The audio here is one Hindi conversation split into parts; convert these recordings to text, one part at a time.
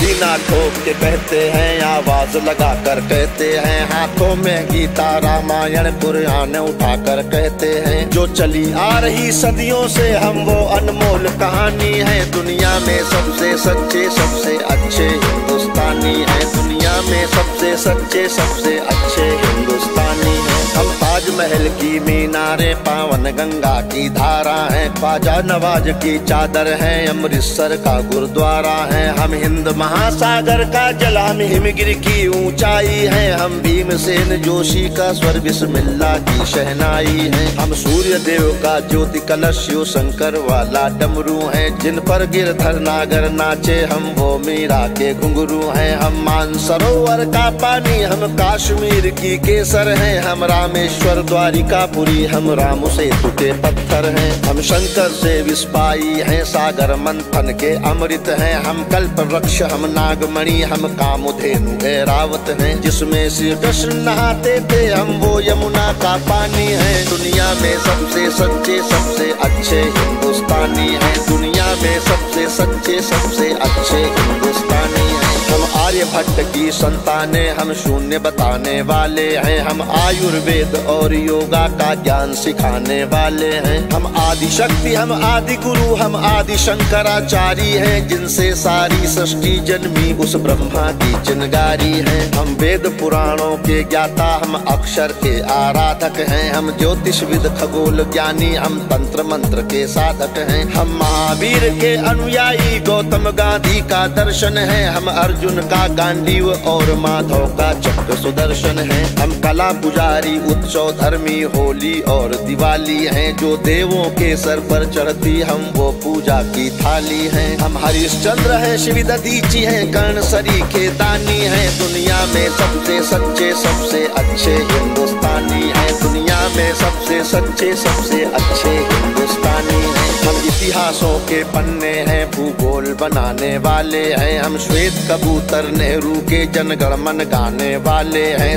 सीना ठोक के कहते हैं, आवाज लगा कर कहते हैं, हाथों में गीता रामायण कुरान उठा कर कहते हैं। जो चली आ रही सदियों से हम वो अनमोल कहानी है। दुनिया में सबसे सच्चे सबसे अच्छे हिंदुस्तानी है। दुनिया में सबसे सच्चे सबसे अच्छे हिंदुस्तानी है। हम ताजमहल की मीनारें, पावन गंगा की धारा है, ख्वाजा नवाज की चादर है, अमृतसर का गुरुद्वारा है। हम हिंद महासागर का जल, हम हिमगिरी की ऊंचाई है। हम भीमसेन जोशी का स्वर, बिस्मिल्लाह की शहनाई है। हम सूर्य देव का ज्योति कलश, शिव शंकर वाला डमरू है। जिन पर गिरधर नागर नाचे, हम वो मीरा के घुंघरू हैं। हम मानसरोवर का पानी, हम कश्मीर की केसर हैं। हम रामेश्वर द्वारिकापुरी, हम राम सेतु के पत्थर हैं। हम शंकर से विस्पाई हैं, सागर मंथन के अमृत हैं। हम कल्प वृक्ष, हम नागमणि, हम कामधेनु ऐरावत हैं। जिसमें श्री कृष्ण नहाते थे, हम वो यमुना का पानी है। दुनिया में सबसे सच्चे सबसे अच्छे हिंदुस्तानी हैं। दुनिया में सबसे सच्चे सबसे अच्छे हिंदुस्तानी हैं। हम आर्यभट्ट की संताने, हम शून्य बताने वाले हैं। हम आयुर्वेद और योगा का ज्ञान सिखाने वाले हैं। हम आदि शक्ति, हम आदि गुरु, हम आदि शंकराचार्य हैं। जिनसे सारी सृष्टि जन्मी, उस ब्रह्मा की चिनगारी है। हम वेद पुराणों के ज्ञाता, हम अक्षर के आराधक हैं। हम ज्योतिषविद खगोल ज्ञानी, हम तंत्र मंत्र के साधक हैं। हम महावीर के अनुयायी, गौतम गांधी का दर्शन है। हम अर्जुन का गांडीव और माधव का चक्र सुदर्शन है। हम कला पुजारी, उत्सव धर्मी, होली और दिवाली हैं। जो देवों के सर पर चढ़ती, हम वो पूजा की थाली हैं। हम हरिश्चंद्र हैं, शिव दधीची हैं, कर्ण सरी के दानी हैं। दुनिया में सबसे सच्चे सबसे अच्छे हिंदुस्तानी हैं। दुनिया में सबसे सच्चे सबसे अच्छे हिंदुस्तानी हैं। हम इतिहासों के पन्ने हैं, भूगोल बनाने वाले हैं। हम श्वेत कबूतर, नेहरू के जनगण मन गाने वाले हैं।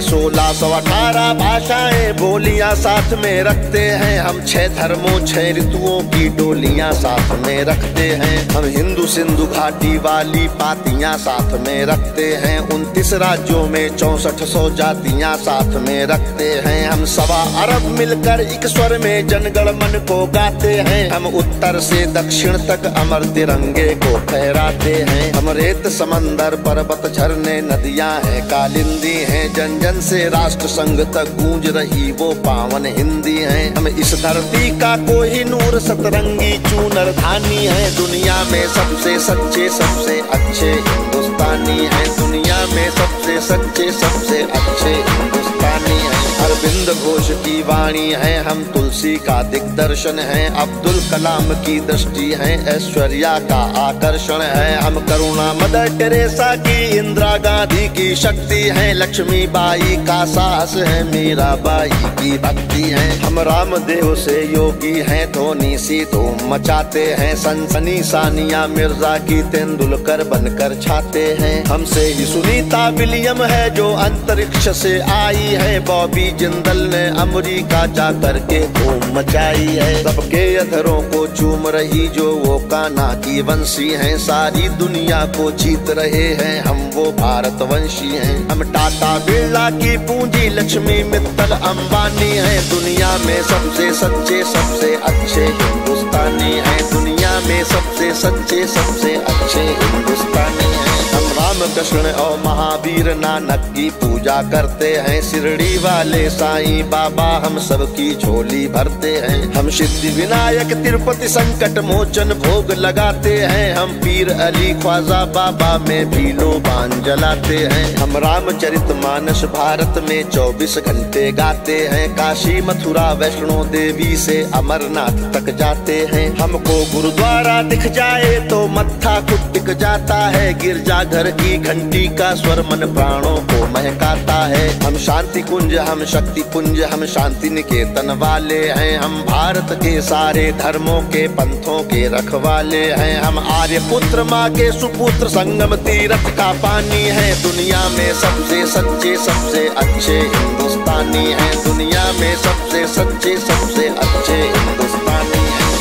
1618 भाषाएं बोलियां साथ में रखते हैं। हम 6 धर्मों 6 ऋतुओं की डोलियां साथ में रखते हैं। हम हिंदू सिंधु घाटी वाली पातियां साथ में रखते हैं। 29 राज्यों में 6400 जातियां साथ में रखते हैं। हम 1.25 अरब मिलकर एक स्वर में जनगण मन को गाते हैं। हम उत्तर से दक्षिण तक अमर तिरंगे को फहराते हैं। हम रेत समंदर पर्वत झरने नदियां हैं, कालिंदी हैं। जन जन से राष्ट्र संघ तक गूंज रही वो पावन हिंदी है। हम इस धरती का कोई नूर, सतरंगी चूनर धानी है। दुनिया में सबसे सच्चे सबसे अच्छे हिंदुस्तानी है। दुनिया में सबसे सच्चे सबसे अच्छे हिंदुस्तानी है। अरविंद घोष की वाणी है, हम तुलसी का दिग्दर्शन है। अब्दुल कलाम की दृष्टि है, ऐश्वर्या का आकर्षण है। हम करुणा मदर टेरेसा की, इंदिरा गांधी की शक्ति है। लक्ष्मी बाई का साहस है, मीराबाई की भक्ति है। हम रामदेव से योगी हैं, धोनी सी धूम मचाते हैं। सनसनी सानिया मिर्जा की तेंदुलकर बनकर छाते हैं। हमसे ही सुनीता विलियम है, जो अंतरिक्ष से आई है। बॉबी जिंदल ने अमेरिका जा करके धूम मचाई है। सबके अधरों को चूम रही जो वो कान्हा की वंशी हैं। सारी दुनिया को जीत रहे हैं, हम वो भारतवंशी हैं। हम टाटा बिरला की पूंजी, लक्ष्मी मित्तल अंबानी हैं। दुनिया में सबसे सच्चे सबसे अच्छे हिंदुस्तानी हैं। दुनिया में सबसे सच्चे सबसे अच्छे हिंदुस्तानी हैं। हम राम कृष्ण और महावीर नानक की पूजा करते हैं। शिरडी वाले साईं बाबा हम सबकी झोली भरते हैं। हम सिद्धि विनायक तिरुपति संकट मोचन भोग लगाते हैं। हम पीर अली ख्वाजा बाबा में भी लोबान जलाते हैं। हम रामचरित मानस भारत में 24 घंटे गाते हैं। काशी मथुरा वैष्णो देवी से अमरनाथ तक जाते हैं। हमको गुरुद्वारा दिख जाए तो मत्था खुद जाता है। गिरजाघर की घंटी का स्वर मन प्राणों को महकाता है। हम शांति कुंज, हम शक्ति पुंज, हम शांति निकेतन वाले हैं। हम भारत के सारे धर्मों के पंथों के रखवाले हैं। हम आर्य पुत्र माँ के सुपुत्र, संगम तीर्थ का पानी है। दुनिया में सबसे सच्चे सबसे अच्छे हिंदुस्तानी हैं। दुनिया में सबसे सच्चे सबसे अच्छे हिंदुस्तानी हैं।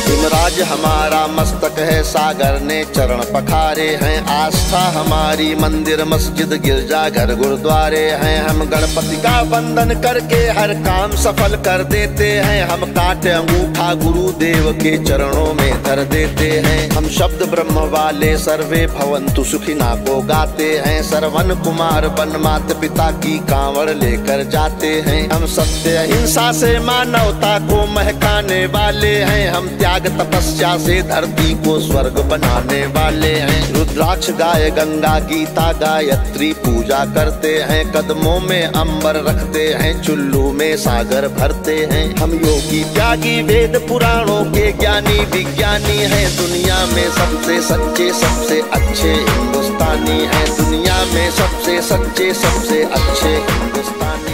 ताज हमारा मस्तक है, सागर ने चरण पखारे हैं। आस्था हमारी मंदिर मस्जिद गिरजा घर गुरुद्वारे हैं। हम गणपति का वंदन करके हर काम सफल कर देते हैं। हम काटे अंगूठा गुरुदेव के चरणों में धर देते हैं। हम शब्द ब्रह्म वाले सर्वे भवन्तु सुखिना को गाते हैं। सरवन कुमार बन मात पिता की कांवड़ लेकर जाते हैं। हम सत्य अहिंसा से मानवता को महकाने वाले हैं। हम त्याग तपस्या से धरती को स्वर्ग बनाने वाले हैं। रुद्राक्ष गाय गंगा गीता गायत्री पूजा करते हैं। कदमों में अंबर रखते हैं, चुल्लू में सागर भरते हैं। हम योगी त्यागी वेद पुराणों के ज्ञानी विज्ञानी हैं। दुनिया में सबसे सच्चे सबसे अच्छे हिंदुस्तानी हैं। दुनिया में सबसे सच्चे सबसे अच्छे हिंदुस्तानी।